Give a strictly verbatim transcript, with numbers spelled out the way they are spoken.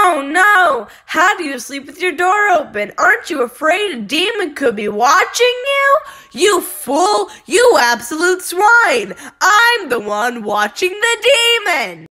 Oh no! How do you sleep with your door open? Aren't you afraid a demon could be watching you? You fool! You absolute swine! I'm the one watching the demon!